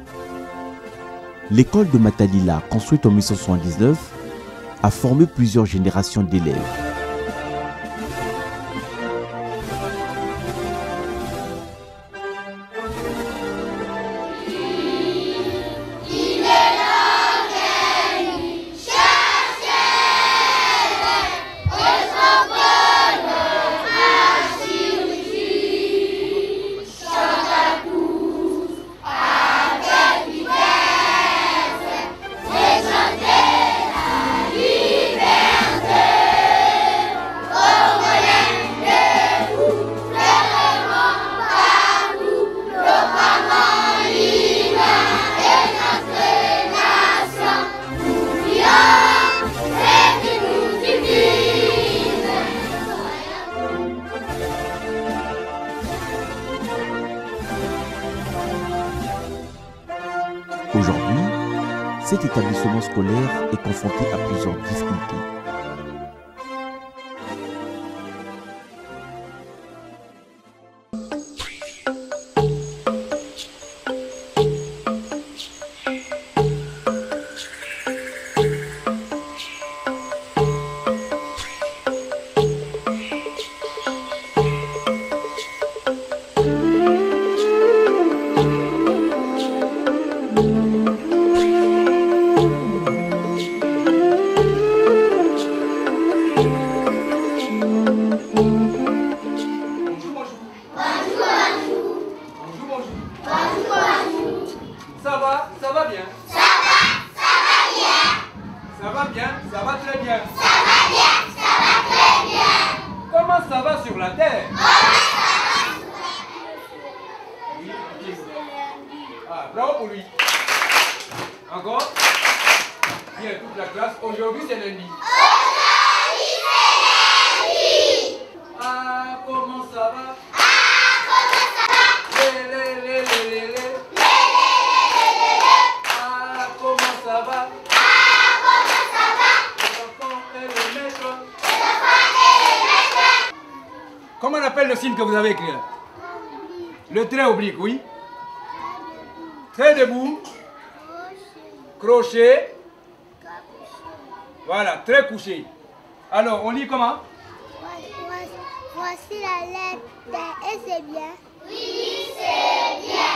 L'école de Matalila, construite en 1979, a formé plusieurs générations d'élèves. Aujourd'hui, cet établissement scolaire est confronté à plusieurs difficultés. Ça va bien. Ça va bien, ça va très bien. Comment ça va sur la terre? Oui, ok. Ah, bravo pour lui. Encore? Bien, toute la classe. Aujourd'hui, c'est lundi. Ah, comment ça va? Ah, comment ça va? Les enfants et les maîtres. Comment on appelle le signe que vous avez écrit là? Le trait oblique, oui. Trait debout. Crochet. Voilà, trait couché. Alors, on lit comment? Voici la lettre et c'est bien. Oui, c'est bien.